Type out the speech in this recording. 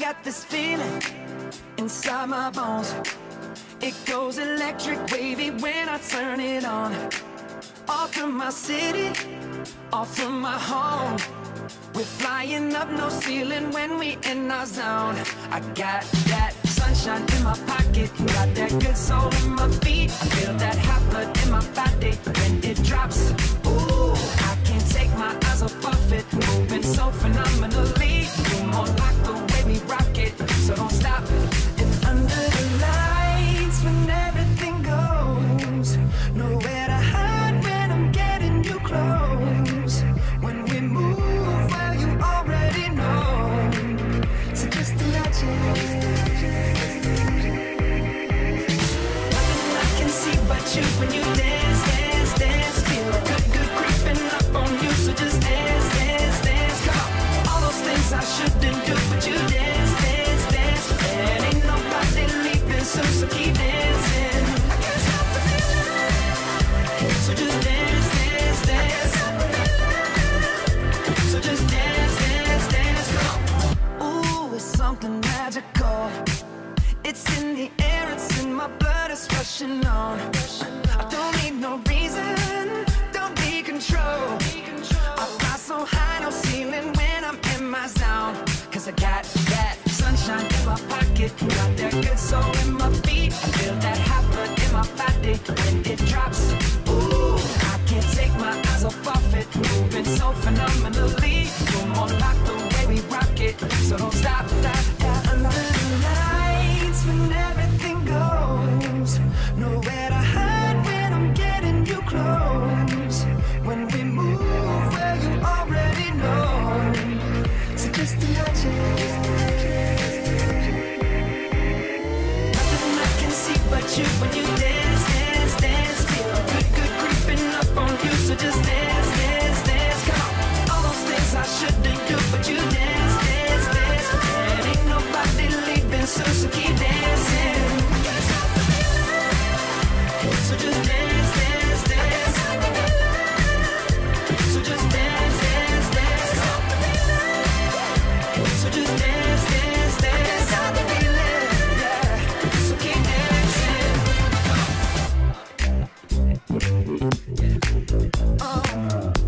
got this feeling inside my bones. It goes electric wavy when I turn it on. Off from my city, off from my home. We're flying up, no ceiling when we in our zone. I got that sunshine in my pocket, got that good soul in my feet. I feel that hot blood in my body when it drops. Ooh, I can't take my eyes off of it, moving so phenomenally. You're more like the way we rock it, so don't stop. And under the lights, when everything goes, nowhere to hide when I'm getting you close. When we move, well, you already know. So just imagine. Nothing I can see but you when you dance, dance, dance. Feel good, good creeping up on you. So just dance, dance, dance. Come on. All those things I shouldn't do, but you dance, dance, dance. And ain't nobody leaving soon, so keep dancing. I can't stop the feeling. So just dance, dance, dance. So just dance, dance, dance. Come on. Ooh, it's something magical. It's in the air, it's in my blood, it's rushing on. I don't need no reason, don't be control. I fly so high, no ceiling when I'm in my zone. Cause I got that sunshine in my pocket, got that good soul in my feet. I feel that hot blood in my body when it drops. Ooh, I can't take my eyes off of it, moving so phenomenally. You're more like the way we rock it, so don't stop, stop, stop. Under the lights when everything goes, nowhere to hide when I'm getting you close. When we move, well, you already know. So just imagine. Nothing I can see but you when you dance, dance, dance. Feel good, good creeping up on you. So just dance, dance, dance. Come on. All those things I shouldn't do, but you dance, dance, dance. And ain't nobody leaving soon, so keep dancing. Can't stop the feeling. So just dance, dance, dance. So just dance, dance, dance. Stop the feeling. So just dance, dance, dance. Can't stop the feeling. Yeah. So keep dancing. Oh.